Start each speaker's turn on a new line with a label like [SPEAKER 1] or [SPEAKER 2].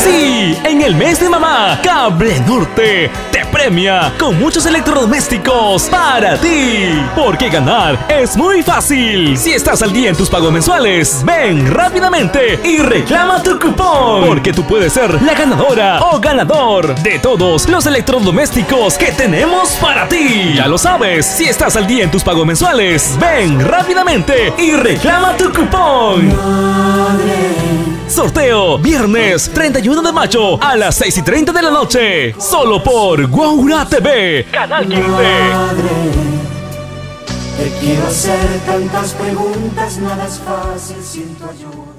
[SPEAKER 1] Sí, en el mes de mamá, Cable Norte te premia con muchos electrodomésticos para ti. Porque ganar es muy fácil. Si estás al día en tus pagos mensuales, ven rápidamente y reclama tu cupón. Porque tú puedes ser la ganadora o ganador de todos los electrodomésticos que tenemos para ti. Ya lo sabes, si estás al día en tus pagos mensuales, ven rápidamente y reclama tu cupón. Sorteo viernes 31 de mayo a las 6:30 de la noche. Solo por Guaura TV, Canal 15.
[SPEAKER 2] Te quiero hacer tantas preguntas, nada es fácil sin tu ayuda.